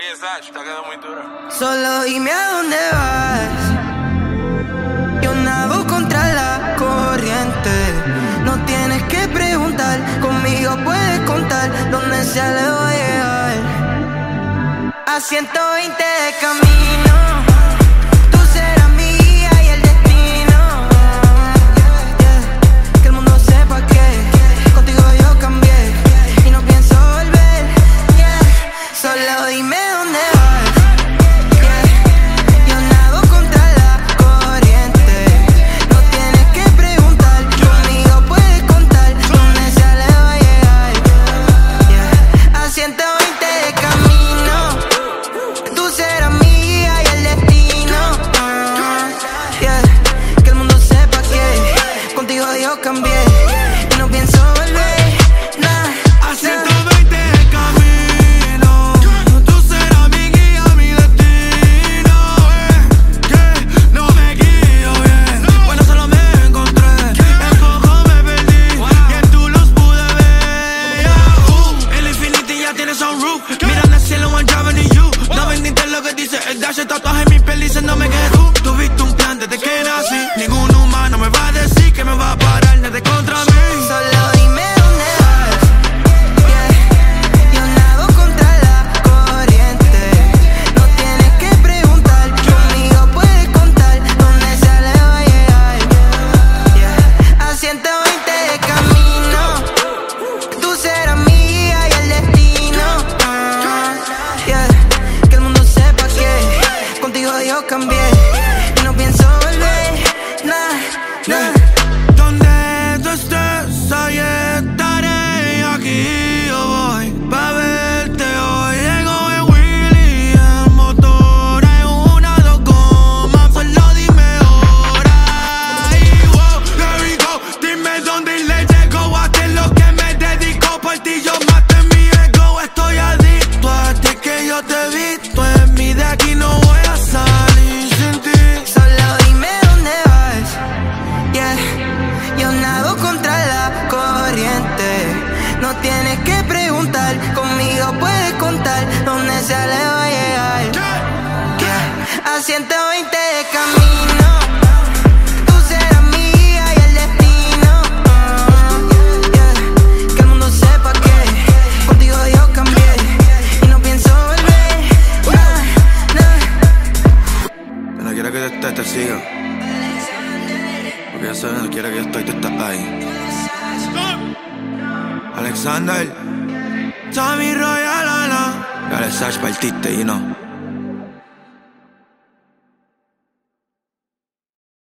Oye, Sach, te ha quedado muy dura. Solo dime a dónde vas. Yo nado contra la corriente. No tienes que preguntar, conmigo puedes contar. Donde sea le voy a llegar. A 120 de camino. Tú serás mi guía y el destino. Que el mundo sepa que contigo yo cambié y no pienso volver. Solo dime dónde vas. Yo nado contra la corriente. No tienes que preguntar, conmigo puedes contar. Donde sea le voy a llegar. A 120 de camino. Tú serás mi guía y el destino. Que el mundo sepa que contigo yo cambié y no pienso volver. A 120 de camino. Tú serás mi guía, mi destino. Que no me guío bien. Bueno, solo me encontré. En poco me perdí y en tu luz pude ver. El infinity ya tiene sunroof. Mirando el cielo, one driving in you. No vendiste lo que dice el dash. El tatuaje en mi piel diciéndome que tú tuviste un plan desde que nací. Ningún humano me va a decir que me va a parar desde contra mí. Solo dime dónde vas. Yo nado contra la corriente. No tienes que preguntar, conmigo puedes contar. Donde sea le voy a llegar. A 120 de camino. Tú serás mi guía y el destino. Que el mundo sepa que contigo yo cambié y no pienso volver. Donde tú estés, ahí estaré. Aquí yo voy pa' verte hoy. Llego en Willy, en motor, en una dos gomas. Solo dime hora. Y wow, there we go. Dime dónde y le llego. Hazte lo que me dedico. Por ti yo maté mi ego. Estoy adicto a ti, que yo te he visto en mí. De aquí no voy a salir sin ti. Solo dime dónde vas. Yo nado contra la corriente. No tienes que preguntar, conmigo puedes contar. Donde sea le voy a llegar. A 120 de camino. Tú serás mi guía y el destino. Que el mundo sepa que contigo yo cambié y no pienso volver. Donde quiera que tú estés, te sigo. Porque ya sabes, donde quiera que yo estoy, tú estás ahí. Alexander, Tommy Royal, Ana. Dale, Sash, partiste, you know.